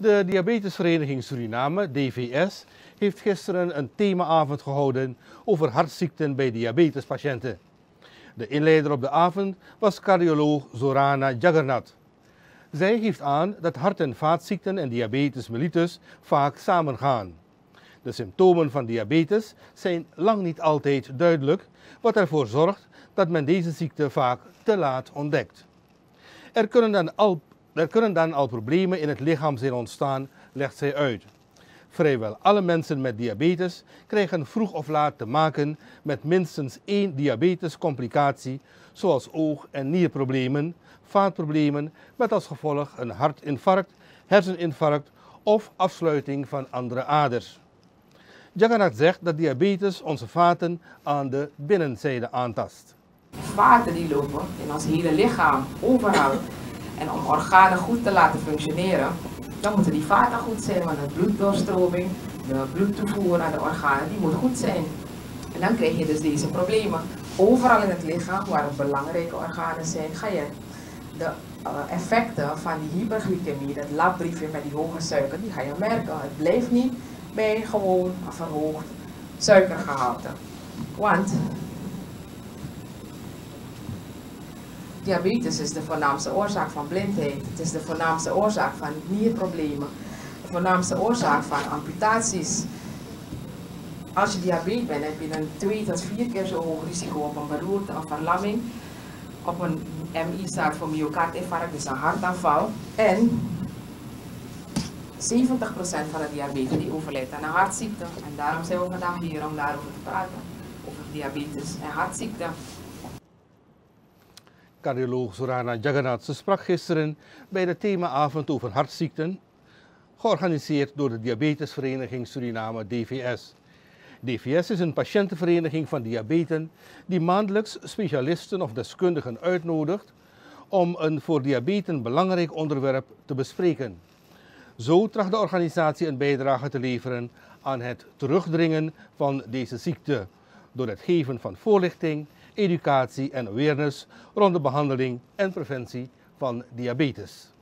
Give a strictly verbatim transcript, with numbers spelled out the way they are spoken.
De Diabetesvereniging Suriname, D V S, heeft gisteren een themaavond gehouden over hartziekten bij diabetespatiënten. De inleider op de avond was cardioloog Zorana Jagannath. Zij geeft aan dat hart- en vaatziekten en diabetes mellitus vaak samengaan. De symptomen van diabetes zijn lang niet altijd duidelijk, wat ervoor zorgt dat men deze ziekte vaak te laat ontdekt. Er kunnen dan al, er kunnen dan al problemen in het lichaam zijn ontstaan, legt zij uit. Vrijwel alle mensen met diabetes krijgen vroeg of laat te maken met minstens één diabetescomplicatie, zoals oog- en nierproblemen, vaatproblemen met als gevolg een hartinfarct, herseninfarct of afsluiting van andere aders. Jagannath zegt dat diabetes onze vaten aan de binnenzijde aantast. Vaten die lopen in ons hele lichaam, overal. En om organen goed te laten functioneren, dan moeten die vaten goed zijn, want de bloeddoorstroming, de bloedtoevoer naar de organen, die moet goed zijn. En dan krijg je dus deze problemen. Overal in het lichaam, waar belangrijke organen zijn, ga je de uh, effecten van die hyperglycemie, dat labbriefje met die hoge suiker, die ga je merken. Het blijft niet bij gewoon een verhoogd suikergehalte. Want diabetes is de voornaamste oorzaak van blindheid. Het is de voornaamste oorzaak van nierproblemen. De voornaamste oorzaak van amputaties. Als je diabetes bent, heb je een twee tot vier keer zo hoog risico op een beroerte of verlamming. Op een M I staat voor myocardinfarct, dus een hartaanval. En zeventig procent van de diabetes die overlijdt aan een hartziekte. En daarom zijn we vandaag hier om daarover te praten. Over diabetes en hartziekte. Cardioloog Zorana Jagannath sprak gisteren bij de themaavond over hartziekten, georganiseerd door de Diabetesvereniging Suriname, D V S. D V S is een patiëntenvereniging van diabeten die maandelijks specialisten of deskundigen uitnodigt om een voor diabeten belangrijk onderwerp te bespreken. Zo tracht de organisatie een bijdrage te leveren aan het terugdringen van deze ziekte door het geven van voorlichting, educatie en awareness rond de behandeling en preventie van diabetes.